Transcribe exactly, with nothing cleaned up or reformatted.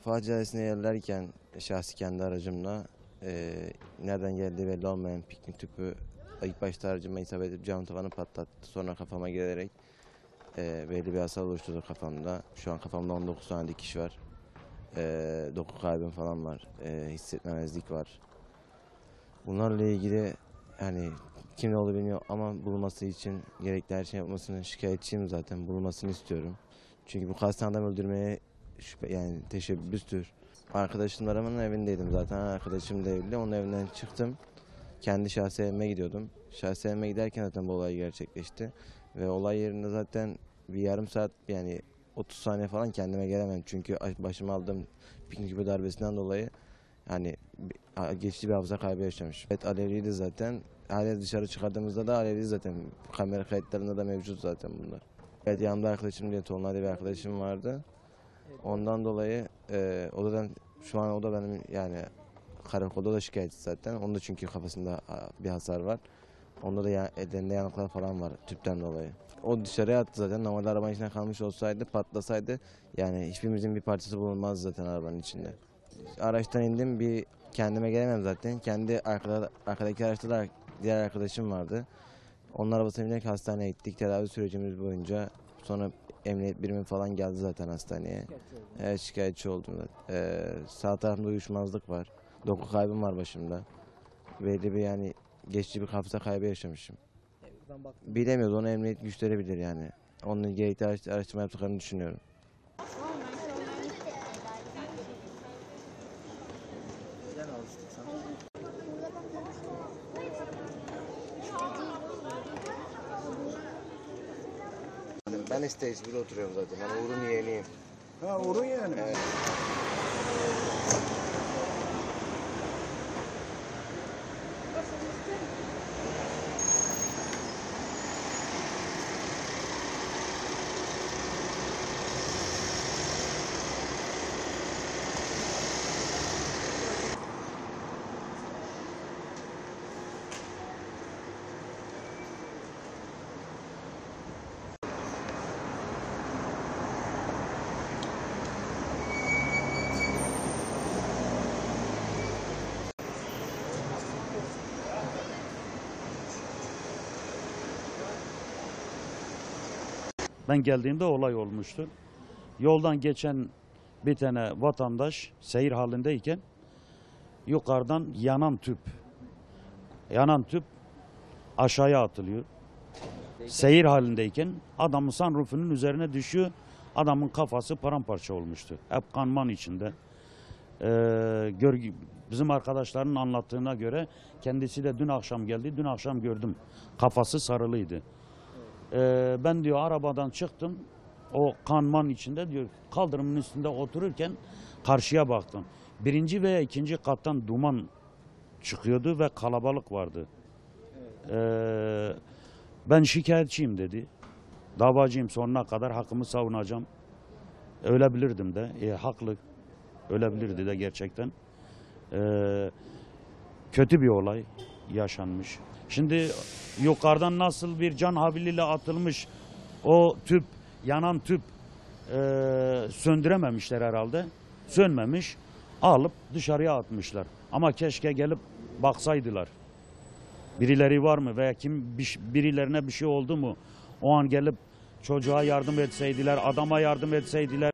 Faciasını yerlerken şahsi kendi aracımla e, nereden geldiği belli olmayan piknik tüpü ilk başta aracıma isabet edip cam tavanı patlattı. Sonra kafama gelerek e, belli bir hasar oluşturdu kafamda. Şu an kafamda on dokuz tane dikiş var. E, doku kaybım falan var. E, hissetmemezlik var. Bunlarla ilgili yani kim ne olduğunu bilmiyor ama bulunması için gerekli her şey yapmasını şikayetçiyim zaten. Bulunmasını istiyorum. Çünkü bu kasten adam öldürmeye şüphe, yani teşebbüstür. Arkadaşlarımın evindeydim zaten. Arkadaşım da evli. Onun evinden çıktım. Kendi şahsi evime gidiyordum. Şahsi evime giderken zaten bu olay gerçekleşti. Ve olay yerinde zaten bir yarım saat yani otuz saniye falan kendime gelemem. Çünkü başıma aldığım piknik tüpü darbesinden dolayı yani geçici bir hafıza kaybı yaşamış. Evet, alevliydi zaten. Hala dışarı çıkardığımızda da alevliydi zaten. Kamera kayıtlarında da mevcut zaten bunlar. Evet, yanımda arkadaşım diye Tolunay diye bir arkadaşım vardı. Ondan dolayı e, odadan şu an o da benim yani karakolda da şikayetçi zaten. Onda çünkü kafasında bir hasar var. Onda da ya, ellerinde yanıklar falan var tüpten dolayı. O dışarıya attı zaten. Normalde arabanın içine kalmış olsaydı, patlasaydı yani hiçbirimizin bir parçası bulunmaz zaten arabanın içinde. Araçtan indim, bir kendime gelemem zaten. Kendi arkada, arkadaki araçta da diğer arkadaşım vardı. Onun arabasına binerek hastaneye gittik. Tedavi sürecimiz boyunca sonra emniyet birimi falan geldi zaten hastaneye. Evet, şikayetçi oldum zaten. Ee, sağ tarafımda uyuşmazlık var. Doku kaybım var başımda. Belli bir yani geçici bir hafıza kaybı yaşamışım. Bilemiyoruz, onu emniyet güçleri bilir yani. Onun gerekli araştırma yaptıklarını düşünüyorum. Ben İsteyiz'de oturuyorum zaten. Ben Uğur'un yeğeniyim. Ha, Uğur'un yeğeni. Evet. Ben geldiğimde olay olmuştu. Yoldan geçen bir tane vatandaş seyir halindeyken yukarıdan yanan tüp, yanan tüp aşağıya atılıyor. Seyir halindeyken adamın sunroofunun üzerine düşüyor. Adamın kafası paramparça olmuştu. Hep kanman içinde. Ee, gör, bizim arkadaşların anlattığına göre kendisi de dün akşam geldi. Dün akşam gördüm. Kafası sarılıydı. Ee, ben diyor arabadan çıktım. O kanman içinde diyor kaldırımın üstünde otururken karşıya baktım. Birinci veya ikinci kattan duman çıkıyordu ve kalabalık vardı. Ee, ben şikayetçiyim dedi. Davacıyım, sonuna kadar hakkımı savunacağım. Ölebilirdim de. E, haklı. Ölebilirdi de gerçekten. Ee, kötü bir olay yaşanmış. Şimdi yukarıdan nasıl bir can havliyle atılmış o tüp, yanan tüp e, söndürememişler herhalde. Sönmemiş. Alıp dışarıya atmışlar. Ama keşke gelip baksaydılar. Birileri var mı veya kim birilerine bir şey oldu mu? O an gelip çocuğa yardım etseydiler, adama yardım etseydiler.